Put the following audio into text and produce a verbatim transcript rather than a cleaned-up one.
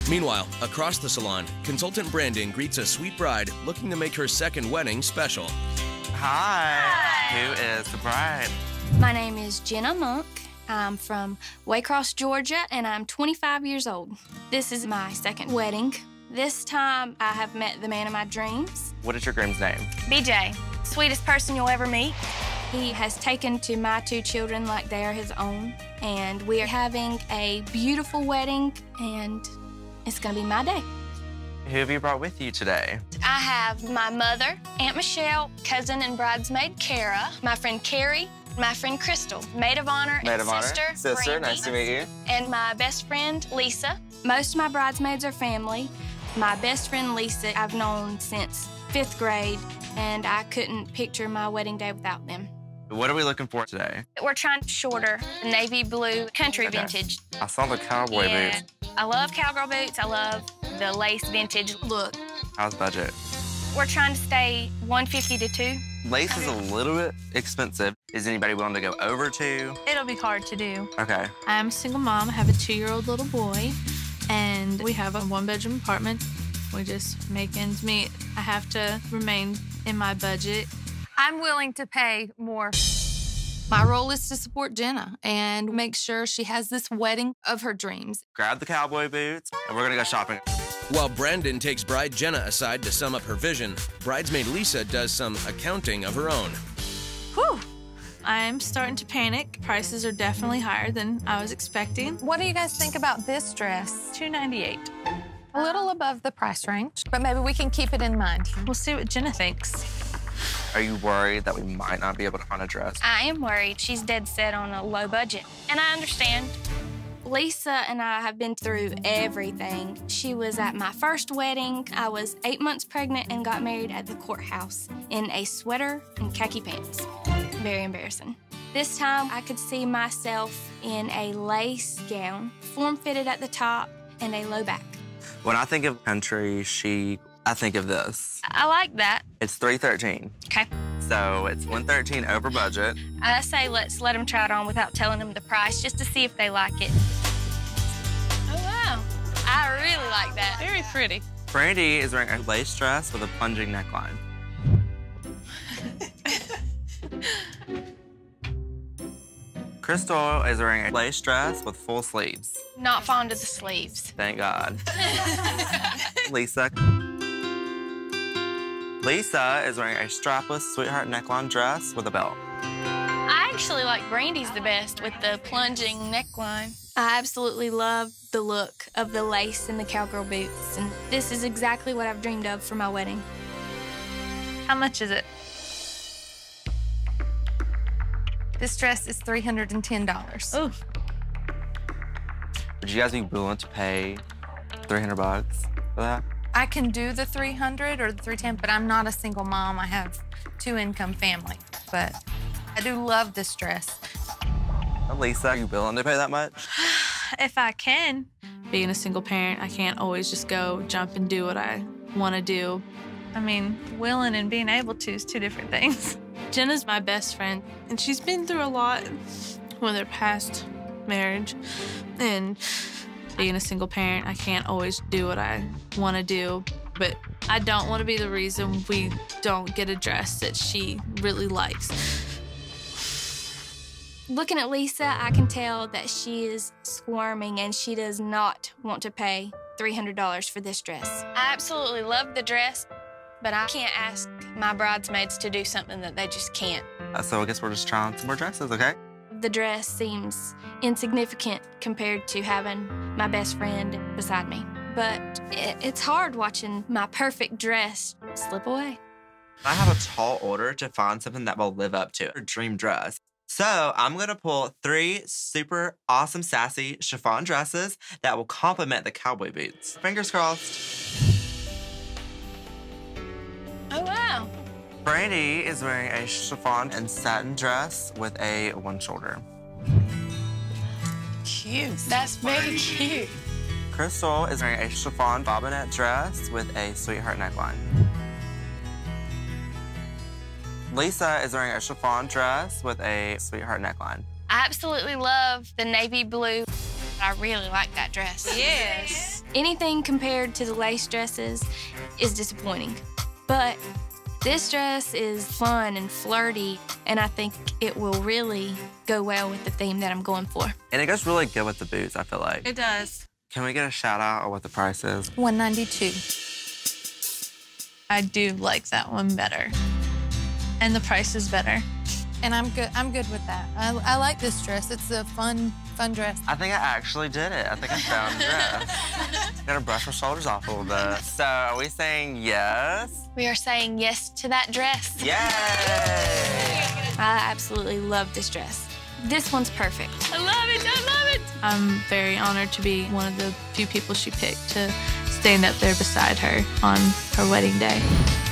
Meanwhile, across the salon, consultant Brandon greets a sweet bride looking to make her second wedding special. Hi. Hi. Who is the bride? My name is Jenna Monk. I'm from Waycross, Georgia, and I'm twenty-five years old. This is my second wedding. This time, I have met the man of my dreams. What is your groom's name? B J, sweetest person you'll ever meet. He has taken to my two children like they are his own, and we are having a beautiful wedding, and it's gonna be my day. Who have you brought with you today? I have my mother, Aunt Michelle, cousin and bridesmaid Kara, my friend Carrie, my friend Crystal, maid of honor maid and of sister, honor. Sister, Brandy, nice to meet you. And my best friend, Lisa. Most of my bridesmaids are family. My best friend, Lisa, I've known since fifth grade, and I couldn't picture my wedding day without them. What are we looking for today? We're trying to shorter, navy blue, country Okay. vintage. I saw the cowboy Yeah. boots. I love cowgirl boots. I love the lace vintage look. How's budget? We're trying to stay one fifty to two. Lace is a little bit expensive. Is anybody willing to go over two? It'll be hard to do. Okay. I'm a single mom. I have a two-year-old little boy, and we have a one-bedroom apartment. We just make ends meet. I have to remain in my budget. I'm willing to pay more. My role is to support Jenna and make sure she has this wedding of her dreams. Grab the cowboy boots, and we're gonna go shopping. While Brandon takes bride Jenna aside to sum up her vision, bridesmaid Lisa does some accounting of her own. Whew. I'm starting to panic. Prices are definitely higher than I was expecting. What do you guys think about this dress? two ninety-eight. A little above the price range, but maybe we can keep it in mind. We'll see what Jenna thinks. Are you worried that we might not be able to find a dress? I am worried. She's dead set on a low budget, and I understand. Lisa and I have been through everything. She was at my first wedding. I was eight months pregnant and got married at the courthouse in a sweater and khaki pants. Very embarrassing. This time, I could see myself in a lace gown, form-fitted at the top, and a low back. When I think of country chic, I think of this. I like that. It's three thirteen. Okay. So it's one thirteen over budget. I say let's let them try it on without telling them the price, just to see if they like it. Oh, wow. I really like that. Very pretty. Brandy is wearing a lace dress with a plunging neckline. Crystal is wearing a lace dress with full sleeves. Not fond of the sleeves. Thank God. Lisa. Lisa is wearing a strapless sweetheart neckline dress with a belt. I actually like Brandy's the best with the plunging neckline. I absolutely love the look of the lace and the cowgirl boots, and this is exactly what I've dreamed of for my wedding. How much is it? This dress is three hundred ten dollars. Oh. Would you guys be willing to pay three hundred bucks for that? I can do the three hundred or the three ten, but I'm not a single mom. I have two-income family, but I do love this dress. Lisa, are you willing to pay that much? If I can. Being a single parent, I can't always just go jump and do what I want to do. I mean, willing and being able to is two different things. Jenna's my best friend, and she's been through a lot with her past marriage. And being a single parent, I can't always do what I want to do, but I don't want to be the reason we don't get a dress that she really likes. Looking at Lisa, I can tell that she is squirming and she does not want to pay three hundred dollars for this dress. I absolutely love the dress, but I can't ask my bridesmaids to do something that they just can't. Uh, so I guess we're just trying some more dresses, okay? The dress seems insignificant compared to having my best friend beside me. But it, it's hard watching my perfect dress slip away. I have a tall order to find something that will live up to her dream dress. So I'm gonna pull three super awesome, sassy chiffon dresses that will complement the cowboy boots. Fingers crossed. Oh, wow. Brandy is wearing a chiffon and satin dress with a one shoulder. Cute. That's very cute. Crystal is wearing a chiffon bobinette dress with a sweetheart neckline. Lisa is wearing a chiffon dress with a sweetheart neckline. I absolutely love the navy blue. I really like that dress. Yes. Anything compared to the lace dresses is disappointing. But this dress is fun and flirty, and I think it will really go well with the theme that I'm going for. And it goes really good with the boots, I feel like. It does. Can we get a shout out on what the price is? one ninety-two. I do like that one better. And the price is better. And I'm good. I'm good with that. I, I like this dress. It's a fun, fun dress. I think I actually did it. I think I found the dress. Gotta brush my shoulders off a little bit. So are we saying yes? We are saying yes to that dress. Yay! I absolutely love this dress. This one's perfect. I love it, I love it. I'm very honored to be one of the few people she picked to stand up there beside her on her wedding day.